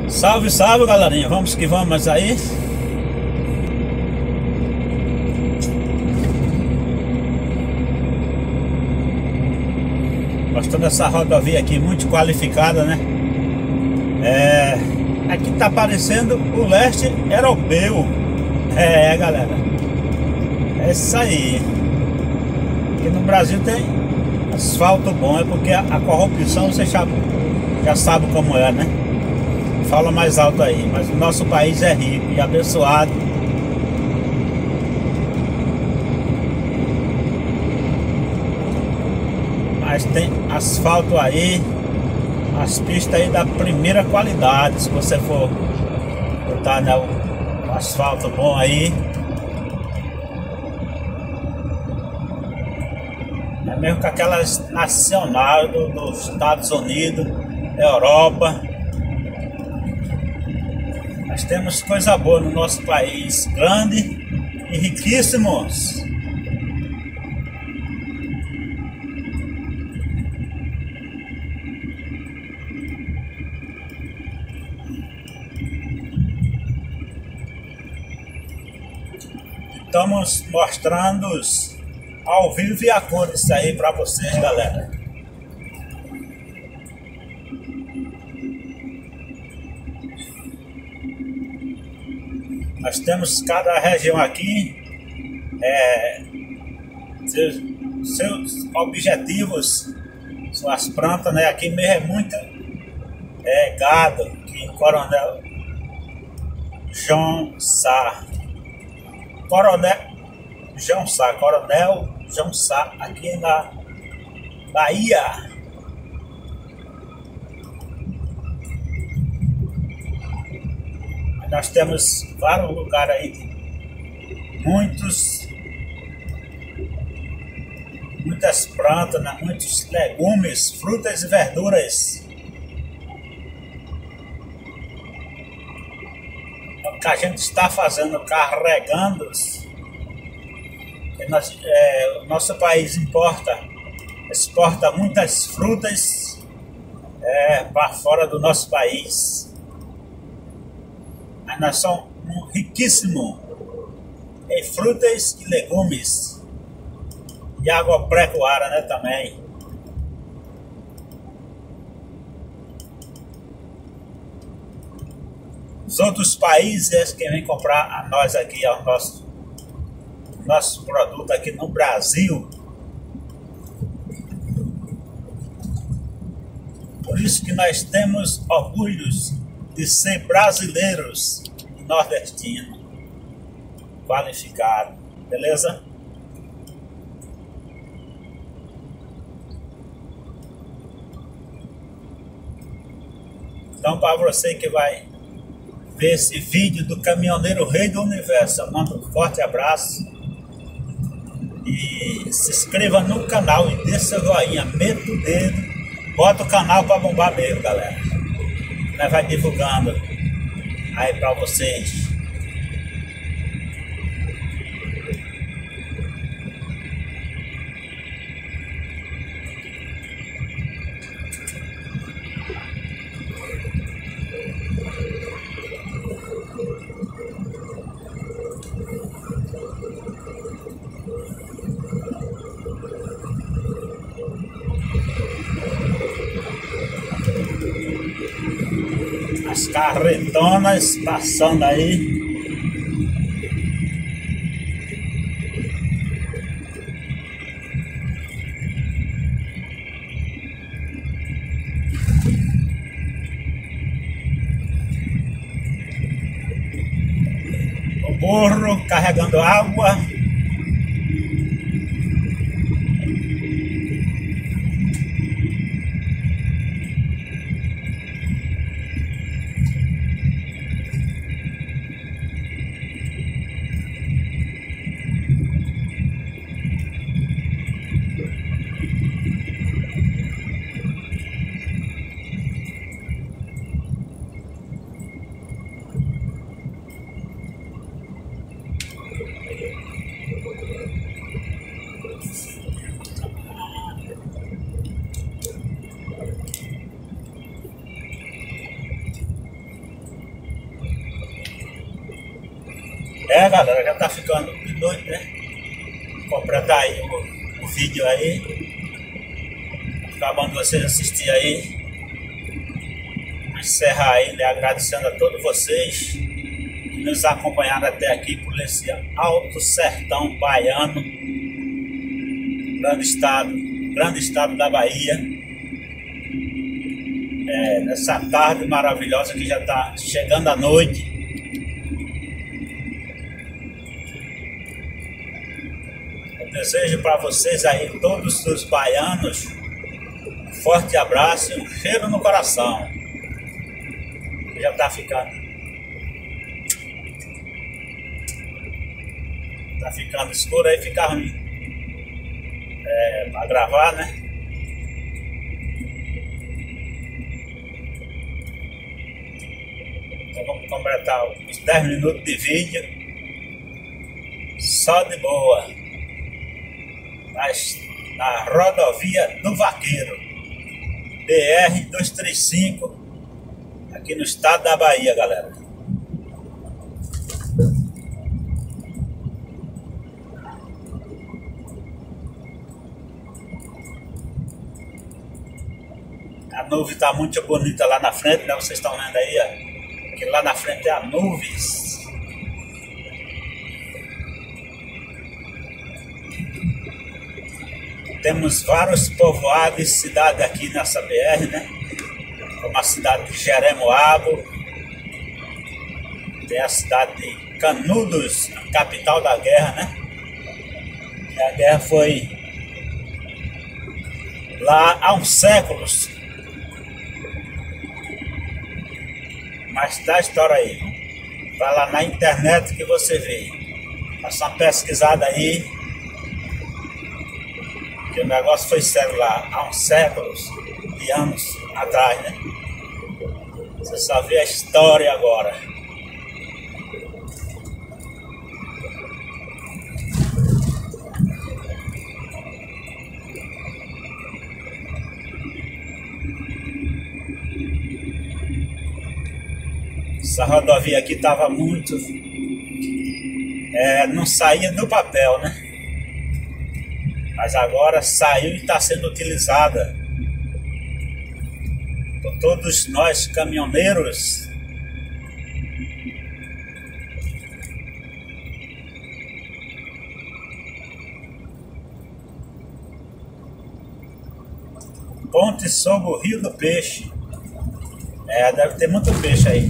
Salve, salve, galerinha. Vamos que vamos aí. Mostrando essa rodovia aqui muito qualificada, né? Aqui tá parecendo o leste europeu. Galera, é isso aí. Aqui no Brasil tem asfalto bom, é porque a corrupção você já sabe como é, né? Fala mais alto aí, mas o nosso país é rico e abençoado. Mas tem asfalto aí, as pistas aí da primeira qualidade. Se você for botar, né, o asfalto bom aí, é mesmo com aquelas nacionais dos Estados Unidos, Europa. Nós temos coisa boa no nosso país, grande e riquíssimos. Estamos mostrando ao vivo e a cores aí para vocês, galera. Nós temos cada região aqui, seus objetivos, suas plantas, né? Aqui mesmo é muito gado, aqui em Coronel João Sá. Coronel João Sá, aqui na Bahia. Nós temos vários lugares aí, muitas plantas, né? Muitos legumes, frutas e verduras. O que a gente está fazendo, carregando. O nosso país exporta muitas frutas para fora do nosso país. Mas nós somos riquíssimos em frutas e legumes e agropecuária, né, também. Os outros países que vêm comprar a nós aqui, o nosso produto aqui no Brasil. Por isso que nós temos orgulhos de ser brasileiros e nordestinos qualificados, beleza? Então, para você que vai ver esse vídeo do caminhoneiro rei do universo, eu mando um forte abraço e se inscreva no canal e dê seu joinha, meta o dedo, bota o canal para bombar mesmo, galera. Nós vai divulgando aí para vocês. As carretonas passando aí. O burro carregando água. É, galera, já tá ficando de noite, né? Completar aí o vídeo aí. Acabando vocês assistir aí. Encerrar aí, né? Agradecendo a todos vocês que nos acompanharam até aqui por esse Alto Sertão Baiano. Grande estado da Bahia. Nessa tarde maravilhosa que já tá chegando a noite. Desejo para vocês aí, todos os baianos, um forte abraço e um cheiro no coração. Já tá ficando escuro aí, fica ruim para gravar, né? Então vamos completar os 10 minutos de vídeo só de boa. Na rodovia do Vaqueiro, BR-235, aqui no estado da Bahia, galera. A nuvem está muito bonita lá na frente, né? Vocês estão vendo aí, ó, que lá na frente é a nuvens. Temos vários povoados e cidades aqui nessa BR, né? Como a cidade de Jeremoabo. Tem a cidade de Canudos, capital da guerra, né? E a guerra foi lá há uns séculos. Mas dá a história aí. Vai lá na internet que você vê. Faça uma pesquisada aí. Que o negócio foi sério lá há uns séculos de anos atrás, né? Você só vê a história agora. Essa rodovia aqui estava muito... não saía do papel, né? Mas agora saiu e está sendo utilizada por todos nós caminhoneiros. Ponte sobre o Rio do Peixe. Deve ter muito peixe aí.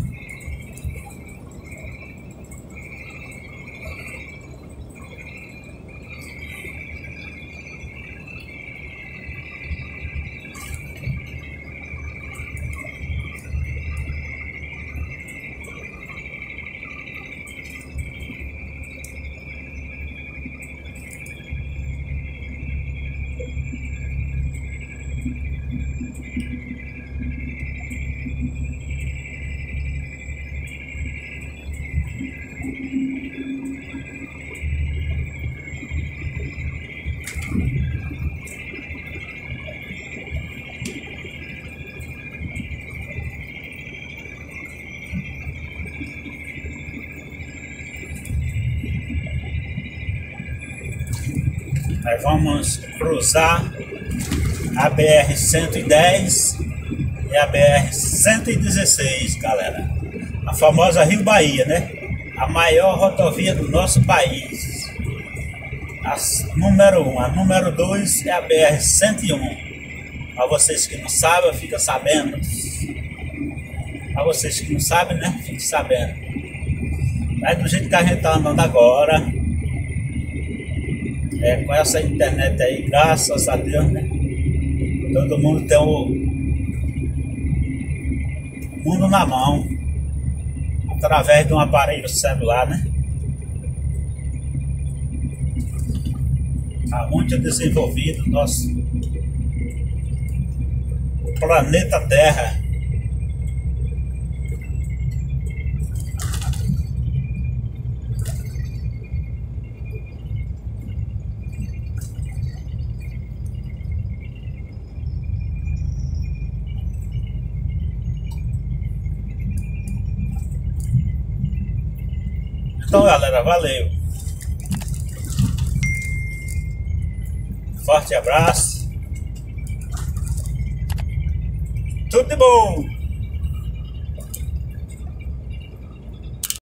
Nós vamos cruzar a BR-110 e a BR-116, galera. A famosa Rio Bahia, né? A maior rodovia do nosso país. A número 1. A número 2 é a BR-101. Para vocês que não sabem, fica sabendo. Para vocês que não sabem, né? Fique sabendo. Mas do jeito que a gente tá andando agora... com essa internet aí, graças a Deus, né? Todo mundo tem o mundo na mão, através de um aparelho celular, né? Está muito desenvolvido o planeta Terra. Então, galera, valeu. Forte abraço. Tudo de bom.